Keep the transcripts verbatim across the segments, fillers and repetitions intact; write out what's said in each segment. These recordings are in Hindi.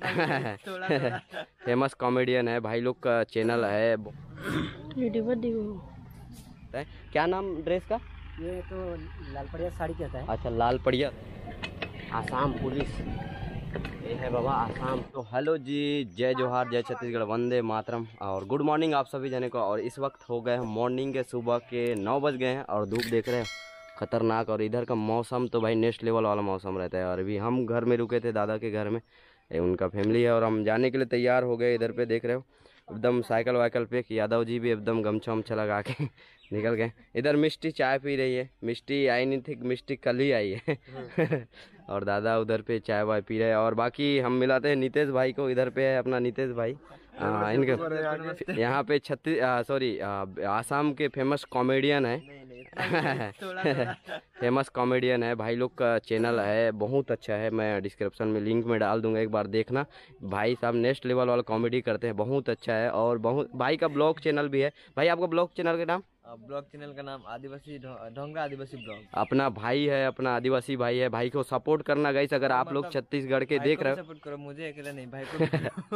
फेमस कॉमेडियन है भाई लोग का चैनल है। क्या नाम ड्रेस का? ये तो लाल पड़िया साड़ी कहता है। अच्छा लाल पड़िया आसाम पुलिस ये है बाबा आसाम। तो हेलो जी, जय जोहार, जय छत्तीसगढ़, वंदे मातरम और गुड मॉर्निंग आप सभी जने को। और इस वक्त हो गए हैं मॉर्निंग के सुबह के नौ बज गए हैं और धूप देख रहे हैं खतरनाक। और इधर का मौसम तो भाई नेक्स्ट लेवल वाला मौसम रहता है। और अभी हम घर में रुके थे दादा के घर में, उनका फैमिली है और हम जाने के लिए तैयार हो गए। इधर पे देख रहे हो एकदम साइकिल वाइकल पे यादव जी भी एकदम गमछा वमछा लगा के निकल गए। इधर मिष्टी चाय पी रही है, मिष्टी आई नहीं थी, मिष्टी कल ही आई है और दादा उधर पे चाय वाय पी रहे हैं। और बाकी हम मिलाते हैं नितेश भाई को, इधर पे है अपना नितेश भाई। आ, इनके यहाँ पे छत्तीस सॉरी आसाम के फेमस कॉमेडियन है फेमस कॉमेडियन है भाई लोग का चैनल है, बहुत अच्छा है। मैं डिस्क्रिप्शन में लिंक में डाल दूंगा, एक बार देखना। भाई साहब नेक्स्ट लेवल वाला कॉमेडी करते हैं, बहुत अच्छा है। और बहुत भाई का ब्लॉग चैनल भी है। भाई आपका ब्लॉग चैनल का नाम? ब्लॉग चैनल का नाम आदिवासी ढोंगा आदिवासी ब्लॉग। अपना भाई है, अपना आदिवासी भाई है। भाई को सपोर्ट करना गाइस, अगर आप लोग छत्तीसगढ़ के देख रहे हो सपोर्ट करो, मुझे अकेला नहीं भाई को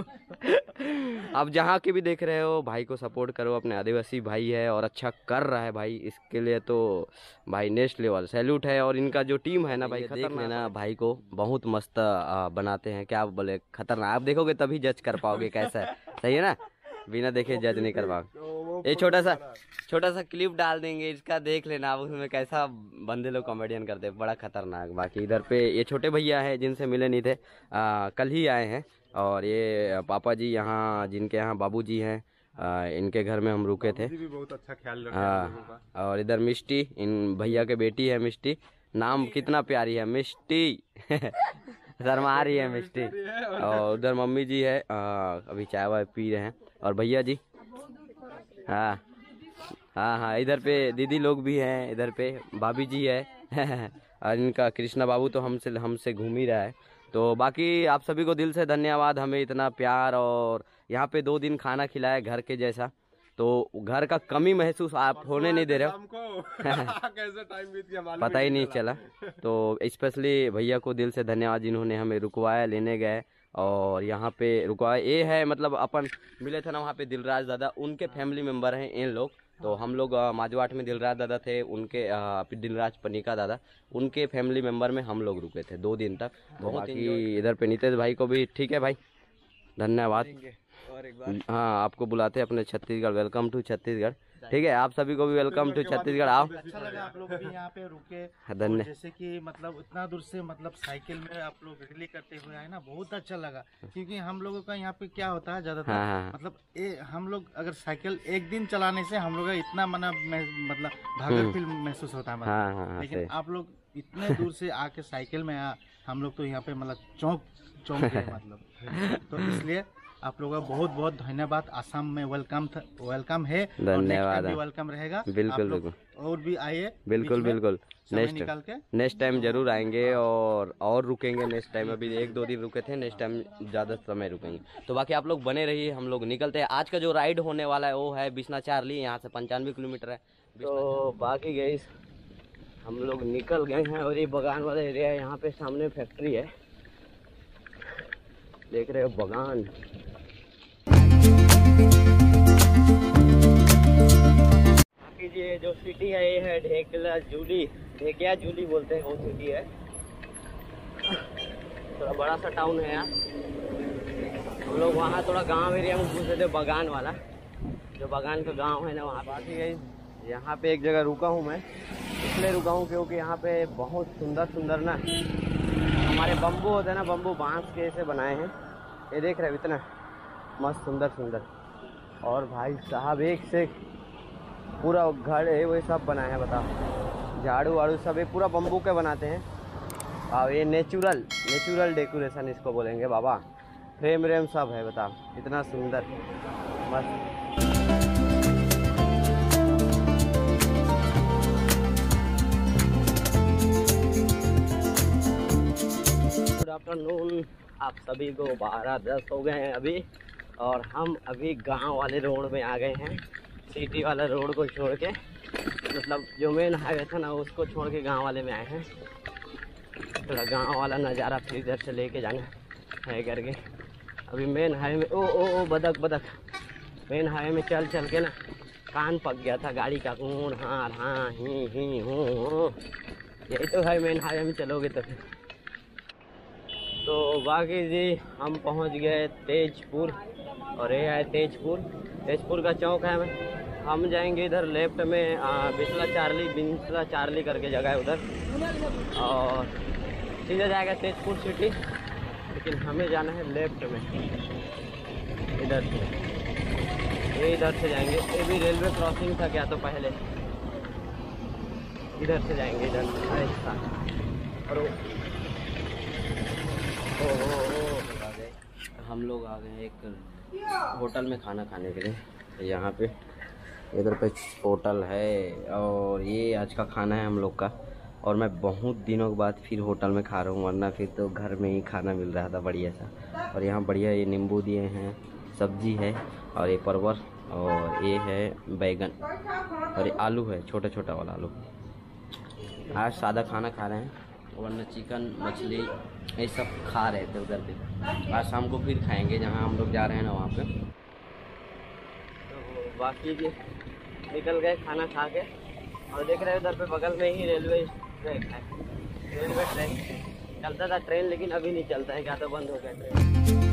आप जहाँ के भी देख रहे हो भाई को सपोर्ट करो। अपने आदिवासी भाई है और अच्छा कर रहा है भाई, इसके लिए तो भाई नेक्स्ट लेवल सैल्यूट है। और इनका जो टीम है ना भाई, देख लेना भाई को, बहुत मस्त बनाते हैं। क्या बोले, खतरनाक। आप देखोगे तभी जज कर पाओगे कैसा है, सही है ना, बिना देखे जज नहीं कर पाओगे। ये छोटा सा छोटा सा क्लिप डाल देंगे इसका, देख लेना आप उसमें कैसा बंदे लोग कॉमेडियन करते हैं, बड़ा खतरनाक। बाकी इधर पे ये छोटे भैया है जिनसे मिले नहीं थे, आ, कल ही आए हैं। और ये पापा जी यहाँ, जिनके यहाँ बाबूजी हैं, इनके घर में हम रुके थे। भी बहुत अच्छा ख्याल रखते हैं। और इधर मिष्टी, इन भैया के बेटी है मिष्टी, नाम कितना प्यारी है मिष्टी शर्मा रही है मिष्टी। और उधर मम्मी जी है, आ, अभी चाय वाय पी रहे हैं। और भैया जी, हाँ हाँ हाँ, इधर पे दीदी लोग भी हैं, इधर पे भाभी जी है और इनका कृष्णा बाबू तो हमसे हमसे घूम ही रहा है। तो बाकी आप सभी को दिल से धन्यवाद, हमें इतना प्यार। और यहाँ पे दो दिन खाना खिलाया घर के जैसा, तो घर का कमी महसूस आप होने नहीं दे रहे हो कैसे टाइम बीत गया पता ही नहीं चला। तो स्पेशली भैया को दिल से धन्यवाद, जिन्होंने हमें रुकवाया, लेने गए और यहाँ पे रुकवाया। ये है मतलब अपन मिले थे ना वहाँ पे दिलराज दादा, उनके फैमिली मेंबर हैं इन लोग। तो हम लोग माजवाट में दिलराज दादा थे, उनके दिलराज पनिका दादा, उनके फैमिली मेंबर में हम लोग रुके थे दो दिन तक। बहुत ही इधर पे नितेश भाई को भी ठीक है भाई, धन्यवाद। और एक बार हाँ, आपको बुलाते हैं अपने छत्तीसगढ़, वेलकम टू छत्तीसगढ़। ठीक है, आप सभी को भी वेलकम टू छत्तीसगढ़। आओ, अच्छा लगा आप लोग भी यहाँ पे रुके। धन्यवाद। जैसे कि मतलब उतना दूर से मतलब साइकिल में आप लोग रैली करते हुए आए ना, बहुत अच्छा लगा। क्योंकि हम लोगों का यहाँ पे क्या होता है ज्यादातर, हाँ, हाँ। मतलब ए, हम लोग अगर साइकिल एक दिन चलाने से हम लोग इतना मना मतलब भागल फील महसूस होता है, हाँ, हाँ, लेकिन आप लोग इतने दूर से आके साइकिल में आ, हम लोग तो यहाँ पे मतलब चौंक चौंक गए मतलब। तो इसलिए आप लोगों का बहुत बहुत धन्यवाद। आसाम में वेलकम वेलकम है, धन्यवाद, वेलकम रहेगा। बिल्कुल बिल्कुल, और भी आइए, बिल्कुल बिल्कुल, नेक्स्ट निकाल के नेक्स्ट टाइम जरूर आएंगे और और रुकेंगे नेक्स्ट टाइम। अभी एक दो दिन रुके थे, नेक्स्ट टाइम ज़्यादा समय रुकेंगे। तो बाकी आप लोग बने रहिए, हम लोग निकलते हैं। आज का जो राइड होने वाला है वो है बिसना चारली, यहाँ से पंचानवे किलोमीटर है। तो बाकी गई हम लोग निकल गए हैं और ये बगान वाला एरिया है, यहाँ पे सामने फैक्ट्री है, देख रहे हो बगान। ये जो सिटी है ये है ढेकला जूली, ढेकिया जूली बोलते हैं, वो सिटी है। थोड़ा बड़ा सा टाउन है यहाँ। हम लोग वहाँ थोड़ा गांव एरिया में घुसे थे, बगान वाला जो बगान का गांव है ना वहाँ। बाकी गई यहाँ पे एक जगह रुका हूँ मैं, इसलिए रुका हूँ क्योंकि यहाँ पे बहुत सुंदर सुंदर ना हमारे बम्बू होते हैं ना, बम्बू बांस के ऐसे बनाए हैं। ये देख रहे हो इतना मस्त सुंदर सुंदर। और भाई साहब एक से पूरा घर है वो सब बनाया है, बताओ, झाड़ू वाड़ू सब ये पूरा बम्बू के बनाते हैं। और ये नेचुरल नेचुरल डेकोरेशन इसको बोलेंगे बाबा, फ्रेम व्रेम सब है, बताओ इतना सुंदर मस्त। गुड आफ्टरनून आप सभी को, बारह दस हो गए हैं अभी और हम अभी गांव वाले रोड में आ गए हैं। सिटी वाला रोड को छोड़ के, मतलब जो मेन हाईवे था ना उसको छोड़ के गांव वाले में आए हैं। थोड़ा गांव वाला नज़ारा फिर इधर से लेके जाना है करके। अभी मेन हाईवे में, ओ ओ ओ बदक बदक, मेन हाईवे में चल चल के ना कान पक गया था गाड़ी का, कून हाँ हाँ ही ही हूँ। यही तो है मेन हाईवे में चलोगे तो फिर। तो बाकी जी हम पहुंच गए तेजपुर, और ये है तेजपुर, तेजपुर का चौक है। मैं हम जाएंगे इधर लेफ्ट में, बिस्ला चार्ली, बिस्ला चार्ली करके जगह है उधर, और सीधा जाएगा तेजपुर सिटी। लेकिन हमें जाना है लेफ्ट में, इधर से, ये इधर से जाएंगे। ये भी रेलवे क्रॉसिंग था क्या तो पहले, इधर से जाएंगे इधर ऐसा। और ओ, ओ, ओ, ओ, आ गए हम लोग, आ गए एक होटल में खाना खाने के लिए। यहाँ पे इधर पे होटल है, और ये आज का खाना है हम लोग का। और मैं बहुत दिनों के बाद फिर होटल में खा रहा हूँ, वरना फिर तो घर में ही खाना मिल रहा था बढ़िया सा। और यहाँ बढ़िया ये नींबू दिए हैं, सब्जी है, और ये परवर, और ये है बैगन, और ये आलू है, छोटा छोटा वाला आलू। आज सादा खाना खा रहे हैं, वरना चिकन मछली ये सब खा रहे थे उधर पे। आज शाम को फिर खाएंगे जहाँ हम लोग जा रहे हैं ना वहाँ पे। तो बाकी जी निकल गए खाना खा के, और देख रहे हैं उधर पे बगल में ही रेलवे ट्रैक है, रेलवे ट्रैक चलता था ट्रेन, लेकिन अभी नहीं चलता है, क्या तो बंद हो गया ट्रेन।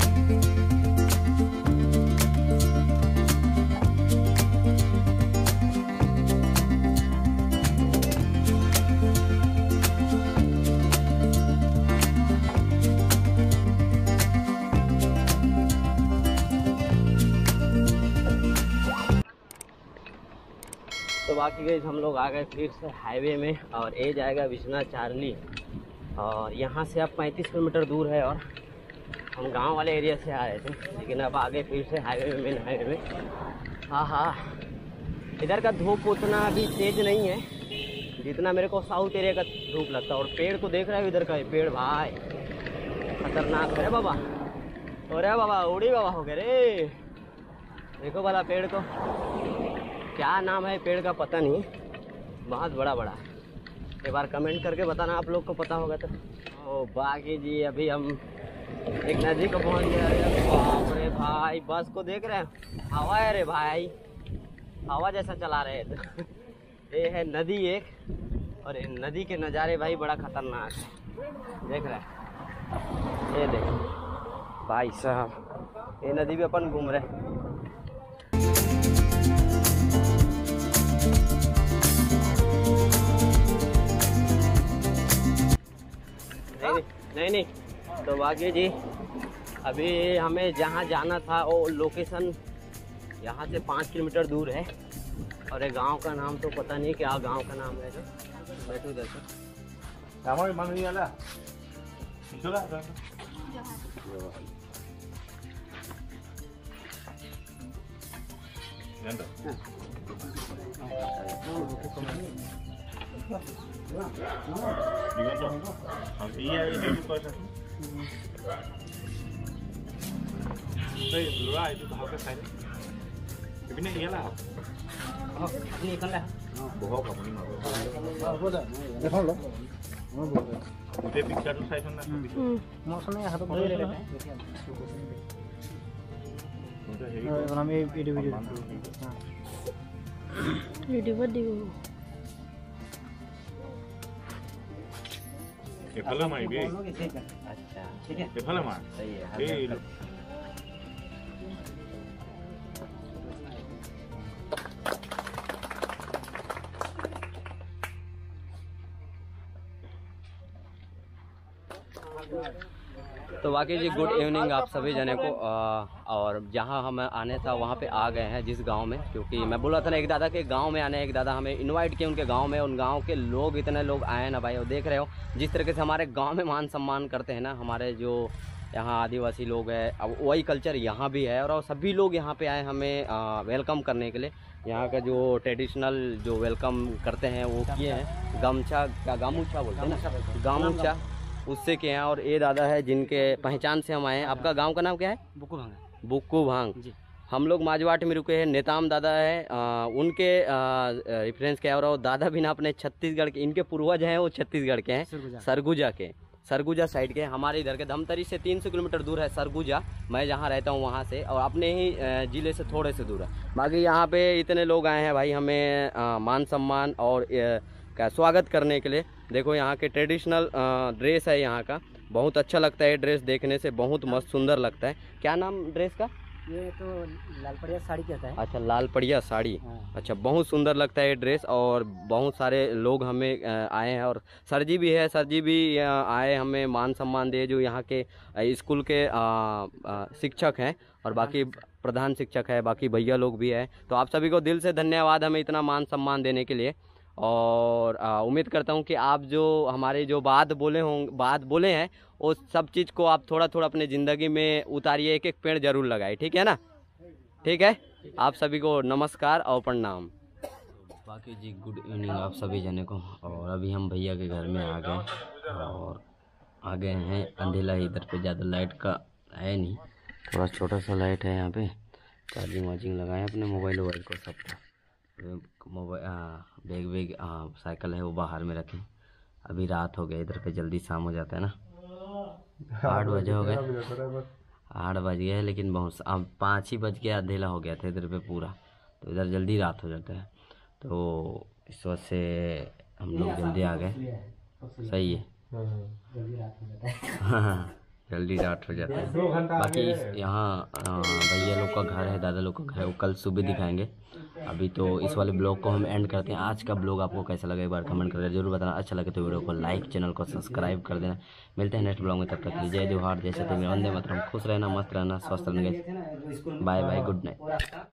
तो बाकी गई हम लोग आ गए फिर से हाईवे में, और ये जाएगा बिस्ला चार्ली, और यहाँ से अब पैंतीस किलोमीटर दूर है। और हम गांव वाले एरिया से आ रहे थे, लेकिन अब आगे फिर से हाईवे में, मेन हाईवे में। हाँ हाँ, इधर का धूप उतना अभी तेज नहीं है जितना मेरे को साउथ एरिया का धूप लगता है। और पेड़ को देख रहे हो इधर का, ये पेड़ भाई खतरनाक है बाबा। अरे बाबा उड़ी बाबा हो गए रे, देखो वाला पेड़ को, क्या नाम है पेड़ का पता नहीं, बहुत बड़ा बड़ा। एक बार कमेंट करके बताना आप लोग को पता होगा तो। ओ बाकी जी अभी हम एक नदी को पहुंच गए। बाप रे भाई, बस को देख रहे हैं, हवा है रे भाई, हवा जैसा चला रहे हैं। तो ये है नदी एक, और ये नदी के नज़ारे भाई बड़ा खतरनाक है, देख रहे हैं, ये देख भाई साहब, ये नदी भी अपन घूम रहे हैं। नहीं नहीं, तो बाकी जी अभी हमें जहाँ जाना था वो लोकेशन यहाँ से पाँच किलोमीटर दूर है, और ये गांव का नाम तो पता नहीं क्या गांव का नाम है। तो बैठो इधर अच्छा ठीक है, सही है। तो बाकी जी गुड इवनिंग आप सभी जने को। आ, और जहाँ हम आने था वहाँ पे आ गए हैं, जिस गांव में, क्योंकि मैं बोला था ना एक दादा के गांव में आने, एक दादा हमें इनवाइट किए उनके गांव में। उन गांव के लोग, इतने लोग आए ना भाई, और देख रहे हो जिस तरीके से हमारे गांव में मान सम्मान करते हैं ना हमारे जो यहाँ आदिवासी लोग हैं, अब वही कल्चर यहाँ भी है। और सभी लोग यहाँ पे आए हमें आ, वेलकम करने के लिए। यहाँ का जो ट्रेडिशनल जो वेलकम करते हैं वो किए हैं, गमछा क्या गामूछा बोलते हैं ना, गामूछा उससे किए हैं। और ये दादा है जिनके पहचान से हम आए हैं। आपका गांव का नाम क्या है? बुक्कू भांग। बुक्कू भांग जी। हम लोग माजवाट में रुके हैं, नेताम दादा है, आ, उनके रेफरेंस क्या, और दादा भी ना अपने छत्तीसगढ़ के, इनके पूर्वज हैं वो छत्तीसगढ़ के हैं, सरगुजा के। सरगुजा साइड के। हमारे इधर के धमतरी से तीन सौ किलोमीटर दूर है सरगुजा, मैं जहाँ रहता हूँ वहाँ से, और अपने ही अ, ज़िले से थोड़े से दूर है। बाकी यहाँ पे इतने लोग आए हैं भाई हमें अ, मान सम्मान और अ, का स्वागत करने के लिए। देखो यहाँ के ट्रेडिशनल ड्रेस है यहाँ का, बहुत अच्छा लगता है ड्रेस देखने से, बहुत मस्त सुंदर लगता है। क्या नाम ड्रेस का? ये तो लाल पड़िया साड़ी कहता है। अच्छा, लाल पड़िया साड़ी। हाँ। अच्छा, बहुत सुंदर लगता है ये ड्रेस, और बहुत सारे लोग हमें अ, आए हैं, और सर जी भी है, सर जी भी अ, आए हमें मान सम्मान दे, जो यहाँ के अ, स्कूल के अ, अ, शिक्षक हैं, और बाकी प्रधान शिक्षक है, बाकी भैया लोग भी है। तो आप सभी को दिल से धन्यवाद हमें इतना मान सम्मान देने के लिए, और अ, उम्मीद करता हूँ कि आप जो हमारे जो बात बोले हों बात बोले हैं वो सब चीज़ को आप थोड़ा थोड़ा अपने ज़िंदगी में उतारिए, एक एक पेड़ जरूर लगाए, ठीक है ना? ठीक है, आप सभी को नमस्कार और प्रणाम। बाकी जी गुड इवनिंग आप सभी जने को। और अभी हम भैया के घर में आ गए, और आ गए हैं अंधेला, इधर पे ज़्यादा लाइट का है नहीं, थोड़ा छोटा सा लाइट है यहाँ पे। चार्जिंग वार्जिंग लगाए अपने मोबाइल वोबाइल को सबका, मोबाइल बैग बैग साइकिल है वो बाहर में रखें। अभी रात हो गया, इधर पे जल्दी शाम हो जाता है ना, आठ बजे हो गए, आठ बज गए, लेकिन बहुत अब पाँच ही बज के अंधेला हो गया था इधर पे पूरा, तो इधर जल्दी रात हो जाता है, तो इस वजह से हम लोग जल्दी आ गए। सही है, हाँ जल्दी रात हो जाता है। बाकी यहाँ भैया लोग का घर है, दादा लोग का घर है, वो कल सुबह दिखाएंगे। अभी तो इस वाले ब्लॉग को हम एंड करते हैं। आज का ब्लॉग आपको कैसा लगा एक बार कमेंट करके जरूर बताना। अच्छा लगे तो वीडियो को लाइक, चैनल को सब्सक्राइब कर देना। मिलते हैं नेक्स्ट ब्लॉग में, तब तक के लिए जय जोहार, जय सत्यमेव वंदे मातरम। खुश रहना, मस्त रहना, स्वस्थ रहना, बाय बाय, गुड नाइट।